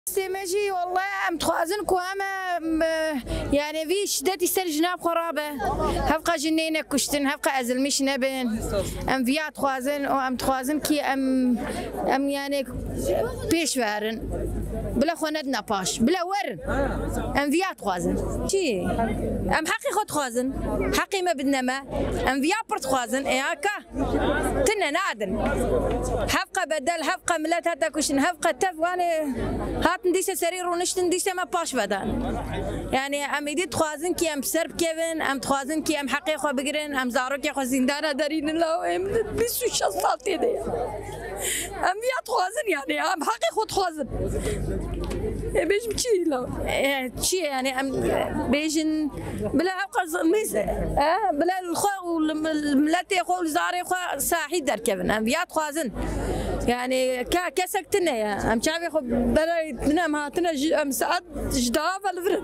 ماشي والله ام تخازن كواما يعني في شدتي سر جناب خرابه هبقى جنينه كشتن هبقى ازل مش نبن ام فيا تخازن او ام تخازن كي ام يعني بيش وارن بلا خوندنا باش بلا ورن ام فيا تخازن شي ام حقي خد خازن حقي ما بدنا ما ام فيا برت خازن هكا تنا نادن هبقى بدل هبقى ملات هتا كشتن هبقى تفواني هات نديسه سرير ونشت نديسه ما باش بدان يعني ام يدي خوازن كي ام سرب كيفن ام خوازن كي ام حقي خو بگرن ام زاروك خو زندانه دارين الله ام 26 سال تيدي ام بیا خوازن يعني ام حقي خود خوازن بيجم چی لا چی يعني ام بيجن بلا ابقى ميز بلا الخو الملتي خو زاري خو ساحي در كيفن ام بیا خوازن يعني كسكتنا يا ام شعبي خو بلا تنام هاتنا ام ساعات جداف الفرن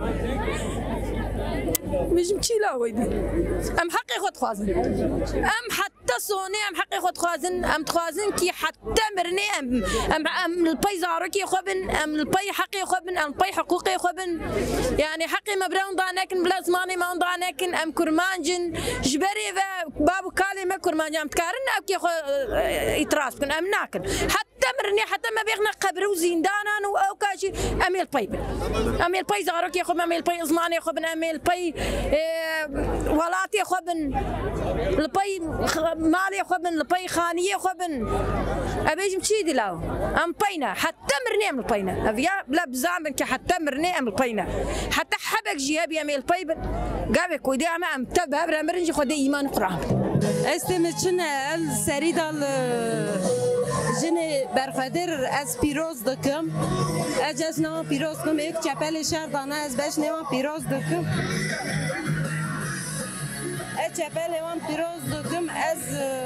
مش مشيلا ويدي ام حقي خد خوازن ام حتى صوني ام حقي خد خوازن ام تخوازن كي حتى مرني ام البي زاركي خبن ام البي حقي خبن ام البي حقوقي خبن يعني حقي ما براون ضانكن بلا زماني ما ضانكن ام كرمانجن جبري بابو كالي ما كرمانجن ام تكارن ام كي خو يتراسكن ام ناكن حتى مرني حتى ما بيغنا قبر وزندانا او كاشي امي البي زاركي خبن امي البي زماني خبن امي البي ولاتي خبن البي مالي خبن البي خانيه خبن ابيج مشيدي لاو ام بينا حتى مرني ام البينا ابيا بلا بزعم كي حتى مرني ام البينا حتى حبك جيابي ام البي قابك ودي ام تبع برنجي خدي ايمان قران استمتشن السريدال جني برخدر از پیروز دکم اجاز نام پیروز کم یک چپل شهر دانه از بش نام پیروز دکم چپل نام پیروز دکم از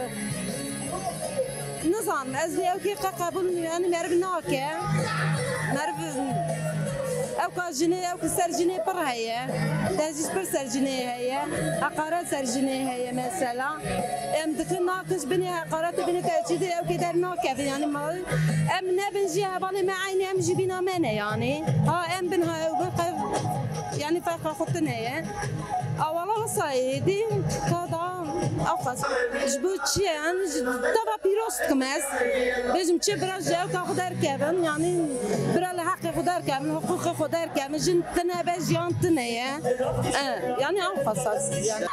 نظام از لیو کی قبول میانی مرب ناکه مرب او كاجني او كسرجني بر هيا تاجيش بر سرجني هيا عقارات سرجني هيا مثلا ام دكن ناقش بني عقارات بني تاجيدي او كدار ناكف يعني ما ام نبنجيها بالي ما عيني ام جبينا منه يعني ها ام بنها يعني فرق خطنا هيا او والله صايدي كذا أقص جبوتشي يعني طبعا بيروست كماس بيجم تشي براج أو كخدار كابن يعني برا الحق خدار كابن حقوق خدار كابن جن تنا بجيان تنا يعني أقص يعني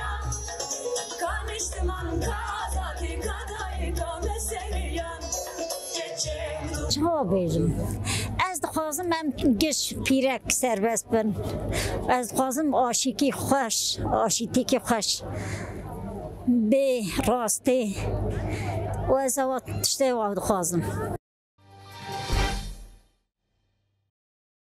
شو بيجم از دخوازم من گش پیرک سربست بن از دخوازم آشیکی خوش آشیتی که خوش به راسته و از اوقات تشته و دخوازم